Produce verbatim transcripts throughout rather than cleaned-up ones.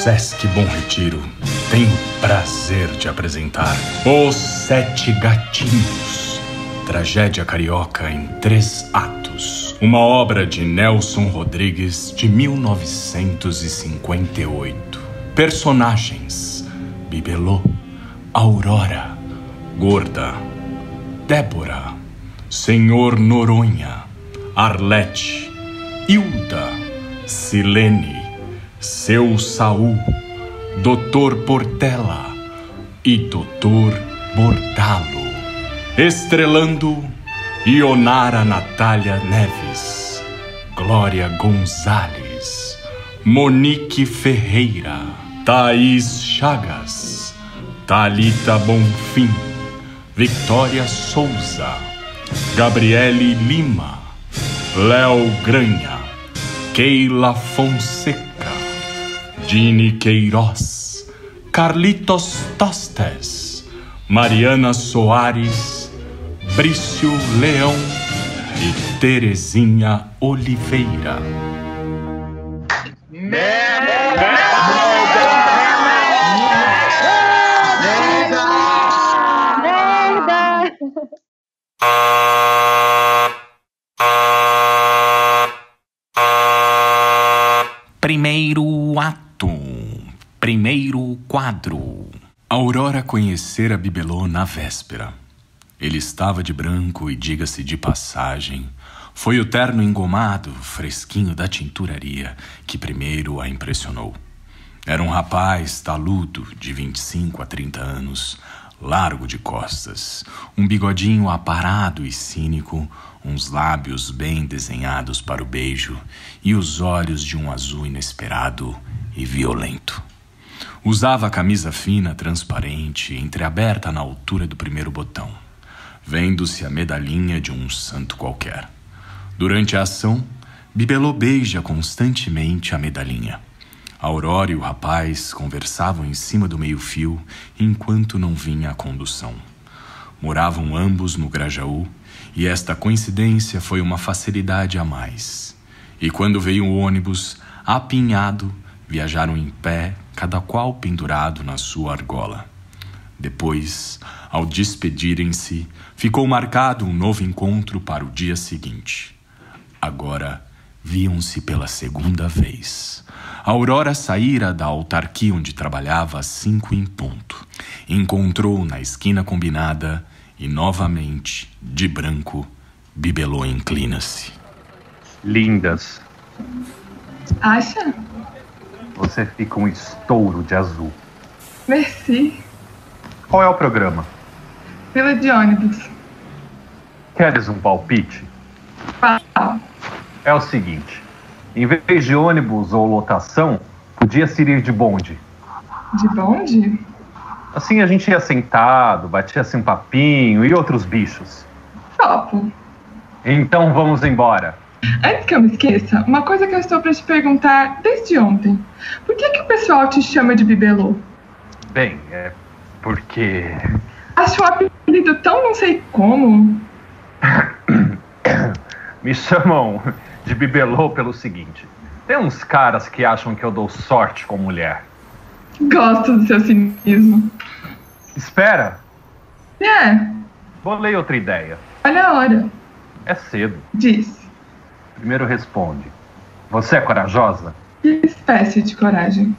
Sesc Bom Retiro tem o prazer de apresentar Os Sete Gatinhos, tragédia carioca em três atos. Uma obra de Nelson Rodrigues de mil novecentos e cinquenta e oito. Personagens: Bibelô, Aurora, Gorda, Débora, Senhor Noronha, Arlete, Hilda, Silene, Seu Saul, doutor Portela e doutor Bordalo. Estrelando Ionara Natália Neves, Glória Gonzalez, Monique Ferreira, Thaís Chagas, Thalita Bonfim, Victória Souza, Gabriele Lima, Léo Granha, Keila Fonseca, Dini Queiroz, Carlitos Tostes, Mariana Soares, Brício Leão e Terezinha Oliveira. Primeiro ato, primeiro quadro. Aurora conhecera Bibelô na véspera. Ele estava de branco e, diga-se de passagem, foi o terno engomado, fresquinho da tinturaria, que primeiro a impressionou. Era um rapaz taludo, de vinte e cinco a trinta anos, largo de costas, um bigodinho aparado e cínico, uns lábios bem desenhados para o beijo e os olhos de um azul inesperado e violento. Usava a camisa fina, transparente, entreaberta na altura do primeiro botão, vendo-se a medalhinha de um santo qualquer. Durante a ação, Bibelô beija constantemente a medalhinha. A Aurora e o rapaz conversavam em cima do meio-fio enquanto não vinha a condução. Moravam ambos no Grajaú e esta coincidência foi uma facilidade a mais. E quando veio o ônibus, apinhado, viajaram em pé, cada qual pendurado na sua argola. Depois, ao despedirem-se, ficou marcado um novo encontro para o dia seguinte. Agora, viam-se pela segunda vez. A Aurora saíra da autarquia onde trabalhava às cinco em ponto. Encontrou na esquina combinada e, novamente, de branco, Bibelô inclina-se. Lindas. Acha? Você fica um estouro de azul. Merci. Qual é o programa? Fila de ônibus. Queres um palpite? Qual? É o seguinte. Em vez de ônibus ou lotação, podia-se ir de bonde. De bonde? Assim a gente ia sentado, batia-se um papinho e outros bichos. Topo. Então vamos embora. Antes que eu me esqueça, uma coisa que eu estou para te perguntar desde ontem. Por que que o pessoal te chama de Bibelô? Bem, é porque... Acho um apelido tão não sei como. Me chamam de Bibelô pelo seguinte. Tem uns caras que acham que eu dou sorte com mulher. Gosto do seu cinismo. Espera. É. Bolei outra ideia. Olha a hora. É cedo. Diz. Primeiro responde. Você é corajosa? Que espécie de coragem?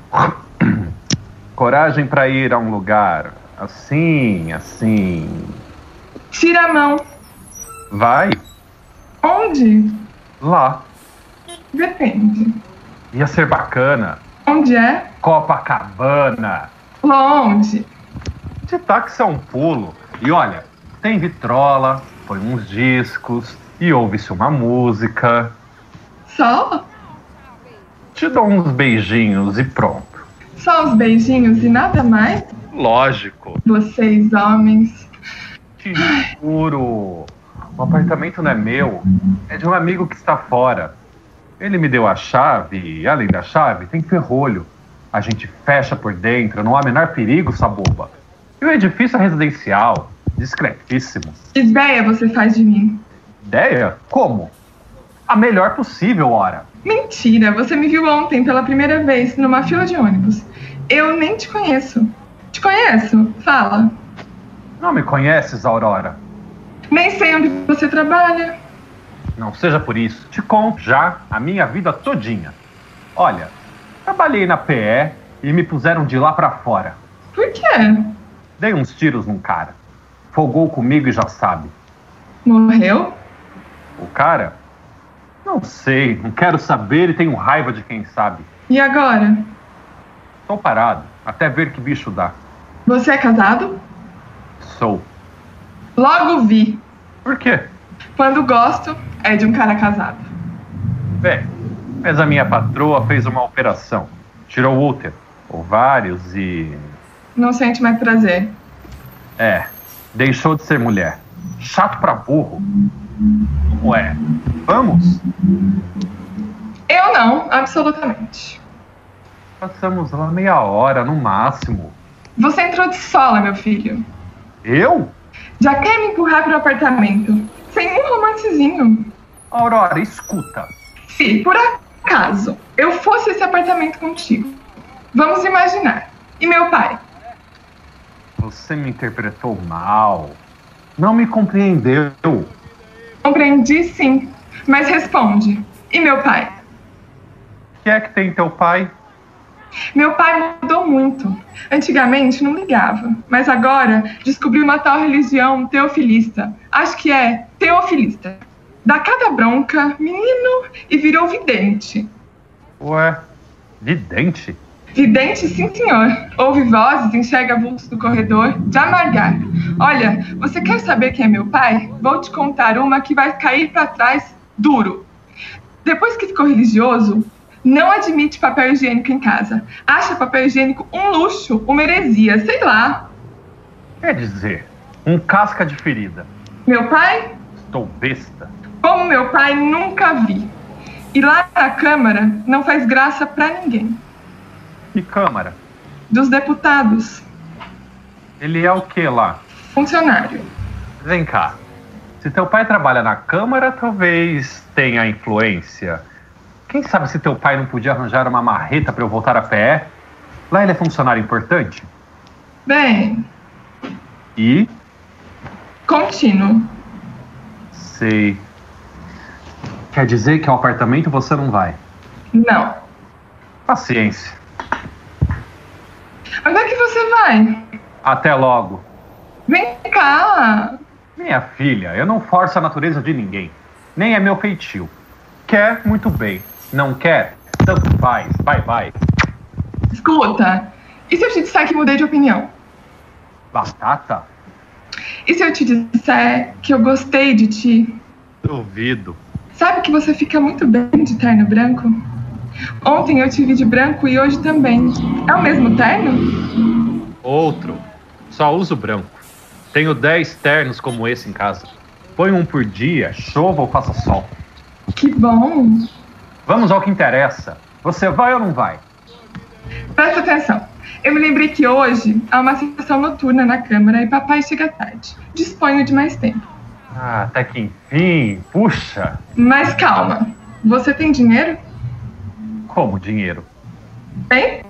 Coragem para ir a um lugar assim, assim... Tira a mão. Vai. Onde? Lá. Depende. Ia ser bacana. Onde é? Copacabana. Longe. De táxi é um pulo. E olha, tem vitrola, põe uns discos e ouve-se uma música. Só? Te dou uns beijinhos e pronto. Só os beijinhos e nada mais? Lógico. Vocês, homens. Te juro. O apartamento não é meu. É de um amigo que está fora. Ele me deu a chave e, além da chave, tem ferrolho. A gente fecha por dentro, não há menor perigo, saboba. E o edifício é residencial, discretíssimo. Que ideia você faz de mim? Ideia? Como? A melhor possível, ora. Mentira, você me viu ontem pela primeira vez numa fila de ônibus. Eu nem te conheço. Te conheço? Fala. Não me conheces, Aurora? Nem sei onde você trabalha. Não seja por isso. Te conto já a minha vida todinha. Olha, trabalhei na P E e me puseram de lá pra fora. Por quê? Dei uns tiros num cara. Folgou comigo e já sabe. Morreu? O cara? Não sei, não quero saber e tenho raiva de quem sabe. E agora? Tô parado, até ver que bicho dá. Você é casado? Sou. Logo vi. Por quê? Quando gosto, é de um cara casado. Bem, mas a minha patroa fez uma operação. Tirou o útero, ovários e... Não sente mais prazer. É, deixou de ser mulher. Chato pra burro. Como é? Vamos? Eu não, absolutamente. Passamos lá meia hora, no máximo. Você entrou de sola, meu filho. Eu? Já quer me empurrar pro apartamento? Sem um romancezinho. Aurora, escuta. Se, por acaso, eu fosse esse apartamento contigo, vamos imaginar. E meu pai? Você me interpretou mal. Não me compreendeu. Compreendi, sim. Mas responde. E meu pai? O que é que tem teu pai? Meu pai mudou muito. Antigamente não ligava, mas agora descobriu uma tal religião teofilista. Acho que é teofilista. Dá cada bronca, menino, e virou vidente. Ué, vidente? Vidente, sim, senhor. Ouve vozes, enxerga vultos do corredor, de amargar. Olha, você quer saber quem é meu pai? Vou te contar uma que vai cair pra trás duro. Depois que ficou religioso, não admite papel higiênico em casa. Acha papel higiênico um luxo, uma heresia, sei lá. Quer dizer, um casca de ferida. Meu pai? Estou besta. Como meu pai, nunca vi. E lá na Câmara não faz graça pra ninguém. Que Câmara? Dos deputados. Ele é o que lá? Funcionário. Vem cá. Se teu pai trabalha na Câmara, talvez tenha influência. Quem sabe se teu pai não podia arranjar uma marreta para eu voltar a pé? Lá ele é funcionário importante? Bem... E? Contínuo. Sei. Quer dizer que ao apartamento você não vai? Não. Paciência. Onde é que você vai? Até logo. Vem cá. Minha filha, eu não forço a natureza de ninguém. Nem é meu feitio. Quer, muito bem. Não quer, tanto faz. Bye, bye. Escuta, e se eu te disser que mudei de opinião? Batata? E se eu te disser que eu gostei de ti? Duvido. Sabe que você fica muito bem de terno branco? Ontem eu te vi de branco e hoje também. É o mesmo terno? Outro. Só uso branco. Tenho dez ternos como esse em casa. Põe um por dia, chova ou faça sol. Que bom. Vamos ao que interessa. Você vai ou não vai? Presta atenção. Eu me lembrei que hoje há uma sessão noturna na Câmara e papai chega tarde. Disponho de mais tempo. Ah, até que enfim. Puxa. Mas calma. Você tem dinheiro? Como dinheiro? Tem?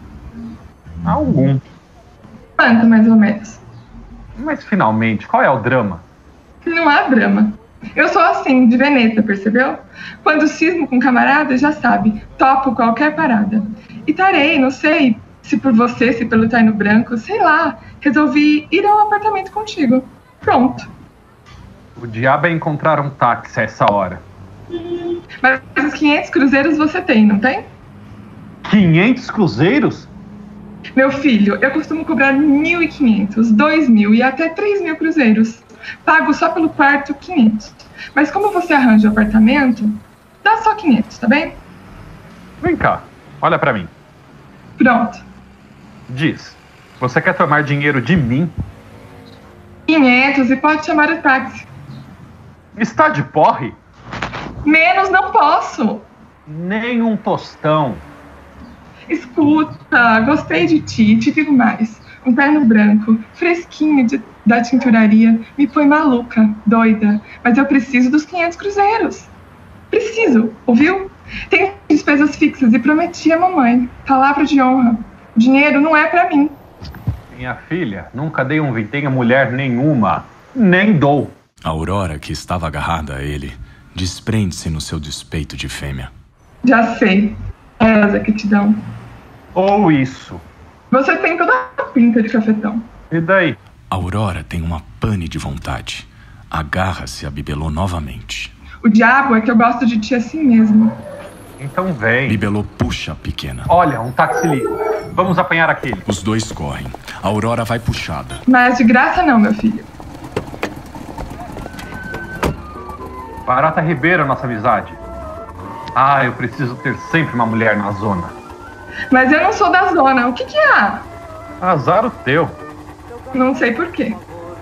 Algum. Quanto, mais ou menos? Mas finalmente, qual é o drama? Não há drama. Eu sou assim, de veneta, percebeu? Quando cismo com camarada, já sabe, topo qualquer parada. E tarei, não sei se por você, se pelo terno branco, sei lá, resolvi ir ao apartamento contigo. Pronto. O diabo é encontrar um táxi a essa hora. Mas os quinhentos cruzeiros você tem, não tem? quinhentos cruzeiros? Meu filho, eu costumo cobrar mil e quinhentos, dois mil e até três mil cruzeiros. Pago só pelo quarto quinhentos. Mas como você arranja o apartamento, dá só quinhentos, tá bem? Vem cá, olha pra mim. Pronto. Diz, você quer tomar dinheiro de mim? quinhentos e pode chamar o táxi. Está de porre? Menos não posso. Nem um tostão. Escuta, gostei de ti, te digo mais. Um terno branco, fresquinho de, da tinturaria, me põe maluca, doida. Mas eu preciso dos quinhentos cruzeiros. Preciso, ouviu? Tenho despesas fixas e prometi à mamãe. Palavra de honra. Dinheiro não é pra mim. Minha filha, nunca dei um vintém a mulher nenhuma. Nem dou. A Aurora, que estava agarrada a ele, desprende-se no seu despeito de fêmea. Já sei. É essa que te dão. Ou isso. Você tem toda a pinta de cafetão. E daí? A Aurora tem uma pane de vontade. Agarra-se a Bibelô novamente. O diabo é que eu gosto de ti assim mesmo. Então vem. Bibelô puxa a pequena. Olha, um táxi liga. Vamos apanhar aquele. Os dois correm. A Aurora vai puxada. Mas de graça não, meu filho. Barata Ribeiro, nossa amizade. Ah, eu preciso ter sempre uma mulher na zona. Mas eu não sou da zona. O que que há? Azar o teu. Não sei por quê.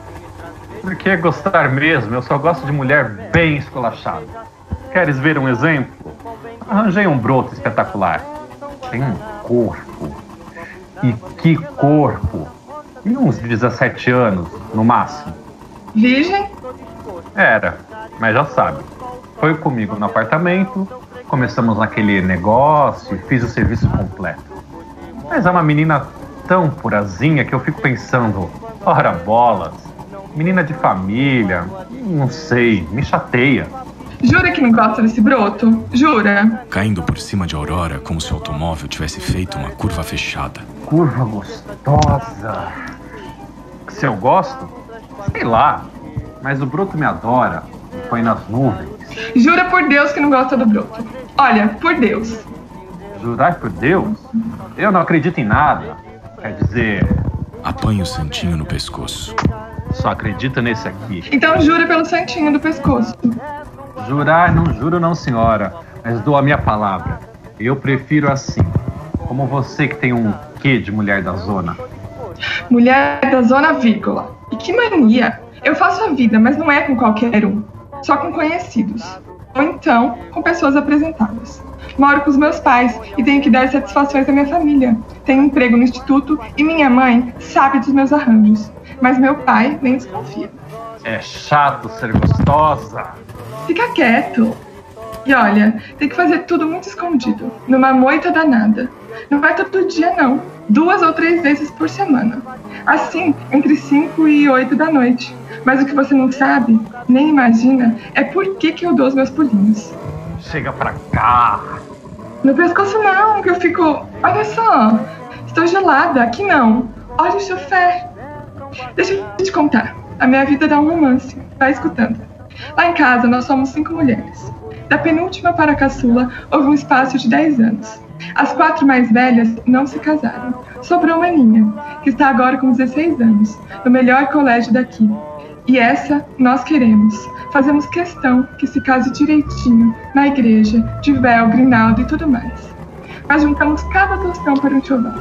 Por que gostar mesmo? Eu só gosto de mulher bem esculachada. Queres ver um exemplo? Arranjei um broto espetacular. Tem um corpo. E que corpo! E uns dezessete anos, no máximo. Virgem? Era, mas já sabe. Foi comigo no apartamento, começamos naquele negócio, fiz o serviço completo. Mas é uma menina tão purazinha que eu fico pensando, ora bolas, menina de família, não sei, me chateia. Jura que não gosta desse broto? Jura? Caindo por cima de Aurora, como se o automóvel tivesse feito uma curva fechada. Curva gostosa. Se eu gosto? Sei lá. Mas o broto me adora. Me põe nas nuvens. Jura por Deus que não gosta do broto. Olha, por Deus. Jurar por Deus? Eu não acredito em nada. Quer dizer... Apanha o santinho no pescoço. Só acredita nesse aqui. Então jura pelo santinho do pescoço. Jurar, não juro não, senhora. Mas dou a minha palavra. Eu prefiro assim. Como você que tem um quê de mulher da zona. Mulher da zona, vírgula. E que mania. Eu faço a vida, mas não é com qualquer um. Só com conhecidos. Ou então, com pessoas apresentadas. Moro com os meus pais e tenho que dar satisfações à minha família. Tenho emprego no instituto e minha mãe sabe dos meus arranjos. Mas meu pai nem desconfia. É chato ser gostosa. Fica quieto. E olha, tem que fazer tudo muito escondido. Numa moita danada. Não vai todo dia, não. Duas ou três vezes por semana. Assim, entre cinco e oito da noite. Mas o que você não sabe, nem imagina, é por que que eu dou os meus pulinhos. Chega pra cá. No pescoço não, que eu fico... Olha só, estou gelada. Aqui não. Olha o chofer. Deixa eu te contar. A minha vida dá um romance. Vai escutando. Lá em casa, nós somos cinco mulheres. Da penúltima para a caçula, houve um espaço de dez anos. As quatro mais velhas não se casaram. Sobrou uma Aninha, que está agora com dezesseis anos, no melhor colégio daqui. E essa nós queremos. Fazemos questão que se case direitinho, na igreja, de véu, grinaldo e tudo mais. Mas juntamos cada tostão para um chovão.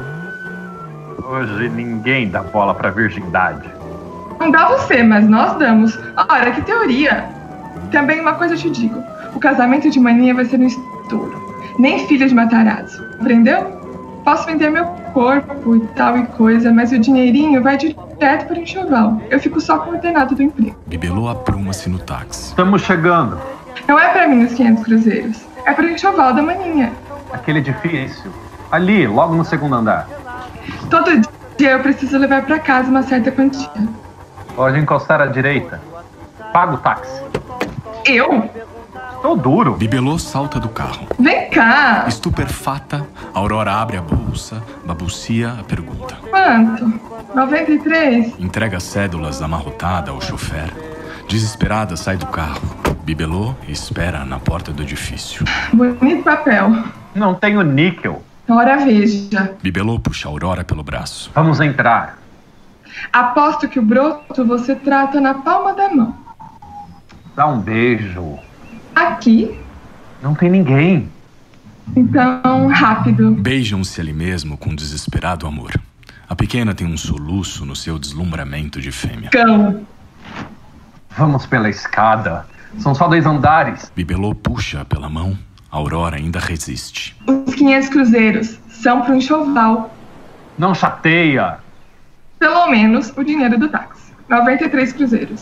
Hoje ninguém dá bola pra virgindade. Não dá você, mas nós damos. Ora, que teoria! Também uma coisa eu te digo. O casamento de Maninha vai ser no estouro. Nem filha de Matarazzo. Aprendeu? Posso vender meu corpo e tal e coisa, mas o dinheirinho vai direto para o enxoval. Eu fico só com o ordenado do emprego. Bibelô apruma-se no táxi. Estamos chegando. Não é para mim os quinhentos cruzeiros. É para o enxoval da Maninha. Aquele edifício. Ali, logo no segundo andar. Todo dia eu preciso levar para casa uma certa quantia. Pode encostar à direita. Paga o táxi. Eu? Tô duro. Bibelô salta do carro. Vem cá! Estupefata, Aurora abre a bolsa, babucia a pergunta. Quanto? noventa e três? Entrega as cédulas amarrotada ao chofer. Desesperada, sai do carro. Bibelô espera na porta do edifício. Bonito papel. Não tenho níquel. Ora veja. Bibelô puxa Aurora pelo braço. Vamos entrar. Aposto que o broto você trata na palma da mão. Dá um beijo. Aqui? Não tem ninguém. Então, rápido. Beijam-se ali mesmo com desesperado amor. A pequena tem um soluço no seu deslumbramento de fêmea. Cão. Vamos pela escada. São só dois andares. Bibelô puxa pela mão. Aurora ainda resiste. Os quinhentos cruzeiros são para um enxoval. Não chateia. Pelo menos o dinheiro do táxi. noventa e três cruzeiros.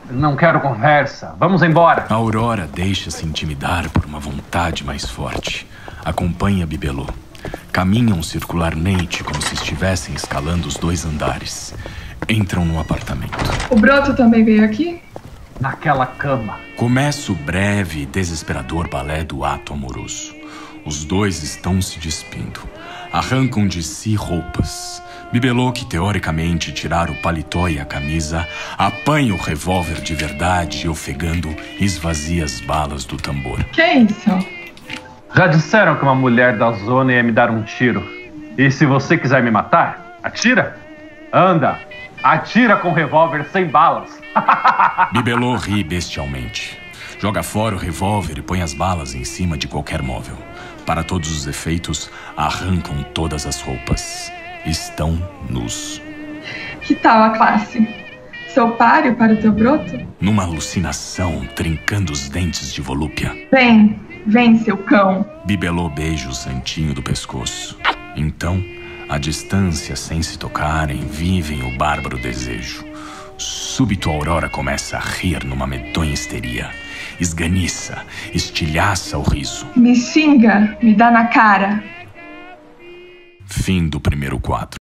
Não quero conversa. Vamos embora. A Aurora deixa-se intimidar por uma vontade mais forte. Acompanha Bibelô. Caminham circularmente como se estivessem escalando os dois andares. Entram no apartamento. O Broto também veio aqui? Naquela cama. Começa o breve e desesperador balé do ato amoroso. Os dois estão se despindo. Arrancam de si roupas. Bibelô, que teoricamente tirar o paletó e a camisa, apanha o revólver de verdade e, ofegando, esvazia as balas do tambor. Que isso? Já disseram que uma mulher da zona ia me dar um tiro. E se você quiser me matar, atira. Anda, atira com o revólver sem balas. Bibelô ri bestialmente. Joga fora o revólver e põe as balas em cima de qualquer móvel. Para todos os efeitos, arrancam todas as roupas. Estão nus. Que tal a classe? Sou páreo para o teu Broto? Numa alucinação, trincando os dentes de volúpia. Vem, vem, seu cão. Bibelô beija o santinho do pescoço. Então, à distância, sem se tocarem, vivem o bárbaro desejo. Súbito a Aurora começa a rir numa medonha histeria. Esganiça, estilhaça o riso. Me xinga, me dá na cara. Fim do primeiro quadro.